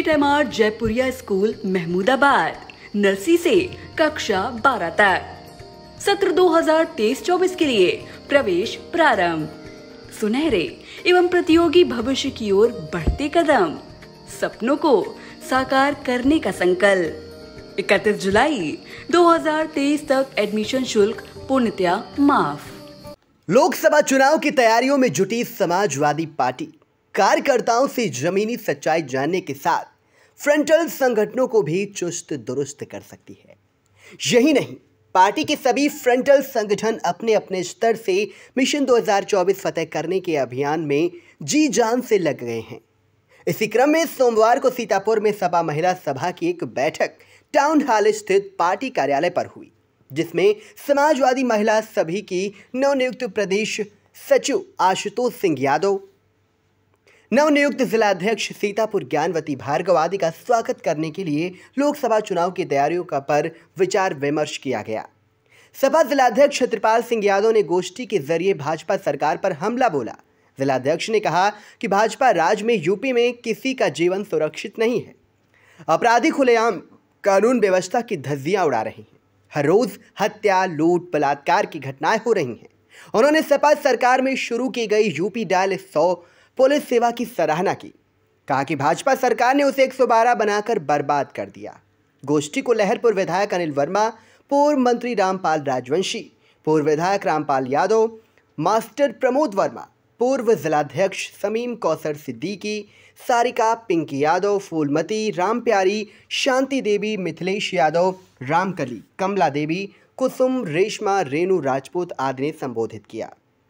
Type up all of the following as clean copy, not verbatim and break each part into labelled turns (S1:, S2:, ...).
S1: VMR Jaipuria school Mahmudabad, nursery से कक्षा 12 तक। सत्र 2023-24 के लिए प्रवेश प्रारंभ। सुनहरे एवं प्रतियोगी भविष्य की ओर बढ़ते कदम, सपनों को साकार करने का संकल्प। 31 जुलाई 2023 तक एडमिशन शुल्क पूर्णतया माफ।
S2: लोकसभा चुनाव की तैयारियों में जुटी समाजवादी पार्टी कार्यकर्ताओं से जमीनी सच्चाई जानने के साथ फ्रंटल संगठनों को भी चुस्त दुरुस्त कर सकती है। यही नहीं, पार्टी के सभी फ्रंटल संगठन अपने अपने स्तर से मिशन 2024 फतेह करने के अभियान में जी जान से लग गए हैं। इसी क्रम में सोमवार को सीतापुर में सपा महिला सभा की एक बैठक टाउन हॉल स्थित पार्टी कार्यालय पर हुई, जिसमें समाजवादी महिला सभी की नवनियुक्त प्रदेश सचिव आशुतोष सिंह यादव, नवनियुक्त जिलाध्यक्ष सीतापुर ज्ञानवती भार्गव आदि का स्वागत करने के लिए लोकसभा चुनाव की तैयारियों का पर विचार विमर्श किया गया। सपा जिलाध्यक्ष छत्रपाल सिंह यादव ने गोष्ठी के जरिए भाजपा सरकार पर हमला बोला। जिलाध्यक्ष ने कहा कि भाजपा राज में यूपी में किसी का जीवन सुरक्षित नहीं है। अपराधी खुलेआम कानून व्यवस्था की धज्जियां उड़ा रहे हैं। हर रोज हत्या, लूट, बलात्कार की घटनाएं हो रही हैं। उन्होंने सपा सरकार में शुरू की गई यूपी डायल 100 पुलिस सेवा की सराहना की। कहा कि भाजपा सरकार ने उसे 112 बनाकर बर्बाद कर दिया। गोष्ठी को लहरपुर विधायक अनिल वर्मा, पूर्व मंत्री रामपाल राजवंशी, पूर्व विधायक रामपाल यादव, मास्टर प्रमोद वर्मा, पूर्व जिलाध्यक्ष समीम कौसर सिद्दीकी, सारिका, पिंकी यादव, फूलमती, राम प्यारी, शांति देवी, मिथिलेश यादव, रामकली, कमला देवी, कुसुम, रेशमा, रेणु राजपूत आदि ने संबोधित किया।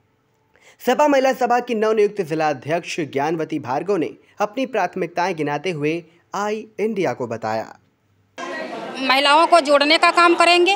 S2: सपा महिला सभा की नवनियुक्त जिलाध्यक्ष ज्ञानवती भार्गव ने अपनी प्राथमिकताएं गिनाते हुए आई इंडिया को बताया।
S3: महिलाओं को जोड़ने का काम करेंगे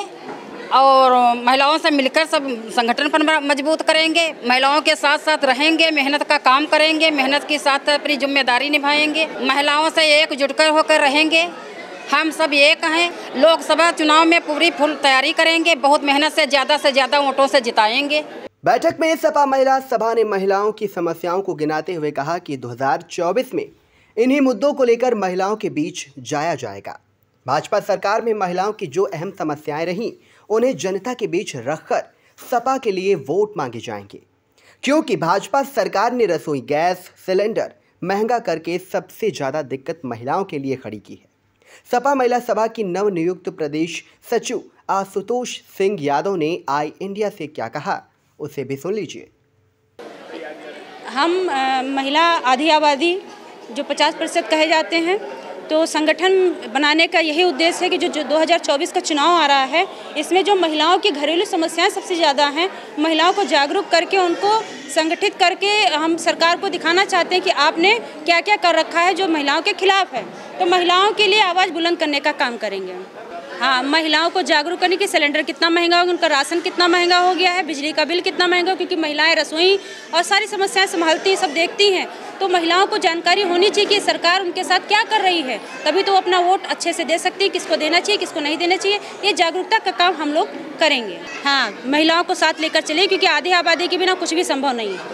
S3: और महिलाओं से मिलकर सब संगठन पर मजबूत करेंगे। महिलाओं के साथ साथ रहेंगे, मेहनत का काम करेंगे, मेहनत के साथ अपनी जिम्मेदारी निभाएंगे। महिलाओं से एकजुट कर होकर रहेंगे। हम सब एक हैं। लोकसभा चुनाव में पूरी फुल तैयारी करेंगे। बहुत मेहनत से ज़्यादा वोटों से जिताएंगे।
S2: बैठक में सपा महिला सभा ने महिलाओं की समस्याओं को गिनाते हुए कहा कि 2024 में इन्हीं मुद्दों को लेकर महिलाओं के बीच जाया जाएगा। भाजपा सरकार में महिलाओं की जो अहम समस्याएं रहीं, उन्हें जनता के बीच रखकर सपा के लिए वोट मांगे जाएंगे, क्योंकि भाजपा सरकार ने रसोई गैस सिलेंडर महंगा करके सबसे ज़्यादा दिक्कत महिलाओं के लिए खड़ी की है। सपा महिला सभा की नवनियुक्त प्रदेश सचिव आशुतोष सिंह यादव ने आई इंडिया से क्या कहा, उसे भी सुन लीजिए।
S4: हम महिला आधी आबादी जो 50% कहे जाते हैं, तो संगठन बनाने का यही उद्देश्य है कि जो 2024 का चुनाव आ रहा है, इसमें जो महिलाओं की घरेलू समस्याएं सबसे ज़्यादा हैं, महिलाओं को जागरूक करके उनको संगठित करके हम सरकार को दिखाना चाहते हैं कि आपने क्या क्या कर रखा है जो महिलाओं के खिलाफ है। तो महिलाओं के लिए आवाज़ बुलंद करने का काम करेंगे। हाँ, महिलाओं को जागरूक करने की सिलेंडर कितना महंगा हो गया, उनका राशन कितना महंगा हो गया है, बिजली का बिल कितना महंगा हो, क्योंकि महिलाएं रसोई और सारी समस्याएं संभालती सब देखती हैं। तो महिलाओं को जानकारी होनी चाहिए कि सरकार उनके साथ क्या कर रही है, तभी तो वो अपना वोट अच्छे से दे सकती है, किसको देना चाहिए, किसको नहीं देना चाहिए। ये जागरूकता का काम हम लोग करेंगे। हाँ, महिलाओं को साथ लेकर चले, क्योंकि आधी आबादी के बिना कुछ भी संभव नहीं है।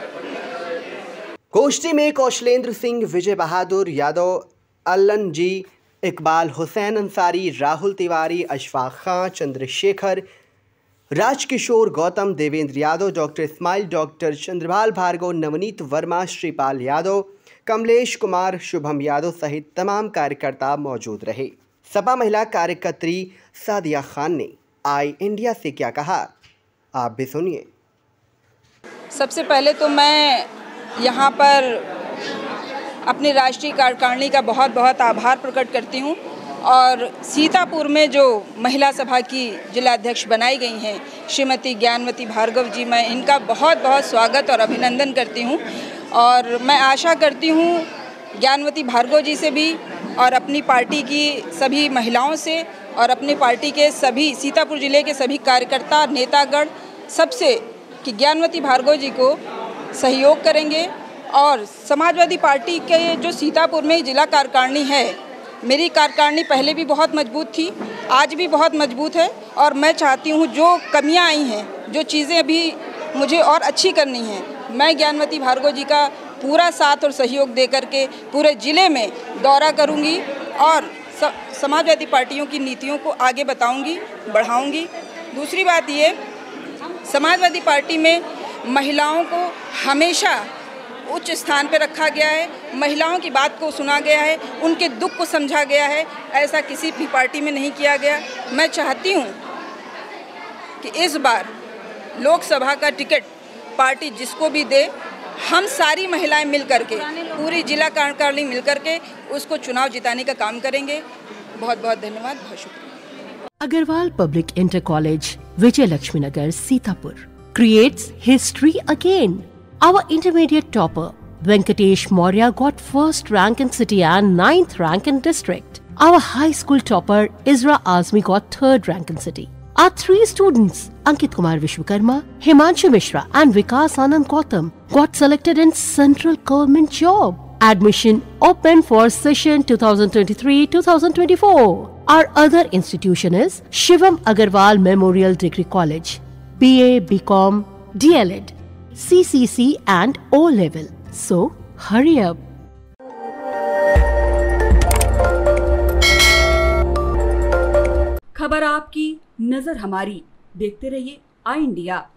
S2: गोष्ठी में कौशलेंद्र सिंह, विजय बहादुर यादव, अल्लन जी, इकबाल हुसैन अंसारी, राहुल तिवारी, अशफाक खां, चंद्रशेखर, राजकिशोर गौतम, देवेंद्र यादव, डॉक्टर इस्माइल, डॉक्टर चंद्रभाल भार्गव, नवनीत वर्मा, श्रीपाल यादव, कमलेश कुमार, शुभम यादव सहित तमाम कार्यकर्ता मौजूद रहे। सपा महिला कार्यकर्त्री सादिया खान ने आई इंडिया से क्या कहा, आप भी सुनिए।
S5: सबसे पहले तो मैं यहाँ पर अपनी राष्ट्रीय कार्यकारिणी का बहुत बहुत आभार प्रकट करती हूँ, और सीतापुर में जो महिला सभा की जिलाध्यक्ष बनाई गई हैं श्रीमती ज्ञानवती भार्गव जी, मैं इनका बहुत बहुत स्वागत और अभिनंदन करती हूँ। और मैं आशा करती हूँ ज्ञानवती भार्गव जी से भी और अपनी पार्टी की सभी महिलाओं से और अपनी पार्टी के सभी सीतापुर जिले के सभी कार्यकर्ता, नेतागण सबसे कि ज्ञानवती भार्गव जी को सहयोग करेंगे। और समाजवादी पार्टी के जो सीतापुर में जिला कार्यकारिणी है, मेरी कार्यकारिणी पहले भी बहुत मजबूत थी, आज भी बहुत मजबूत है, और मैं चाहती हूँ जो कमियाँ आई हैं, जो चीज़ें अभी मुझे और अच्छी करनी हैं, मैं ज्ञानवती भार्गव जी का पूरा साथ और सहयोग दे करके पूरे ज़िले में दौरा करूंगी और समाजवादी पार्टियों की नीतियों को आगे बताऊंगी, बढ़ाऊंगी। दूसरी बात ये, समाजवादी पार्टी में महिलाओं को हमेशा उच्च स्थान पर रखा गया है, महिलाओं की बात को सुना गया है, उनके दुख को समझा गया है। ऐसा किसी भी पार्टी में नहीं किया गया। मैं चाहती हूँ कि इस बार लोकसभा का टिकट पार्टी जिसको भी दे, हम सारी महिलाएं मिल करके, पूरी जिला कार्यकारिणी मिल करके उसको चुनाव जिताने का काम करेंगे। बहुत बहुत धन्यवाद, बहुत शुक्रिया।
S6: Agarwal Public Inter College, Vijay Lakshmi Nagar, Sitapur creates history again. Our intermediate topper Venkatesh Maurya got first rank in city and 9th rank in district. Our high school topper Isra Azmi got third rank in city. Our three students, Ankit Kumar Vishwakarma, Himanshu Mishra and Vikas Anand Gautam, got selected in central government job. Admission open for session 2023-2024. Our other institution is Shivam Agarwal Memorial Degree College, BA, BCom, DLED, CCC and O level. So hurry up.
S1: खबर आपकी, नजर हमारी। देखते रहिए आई India.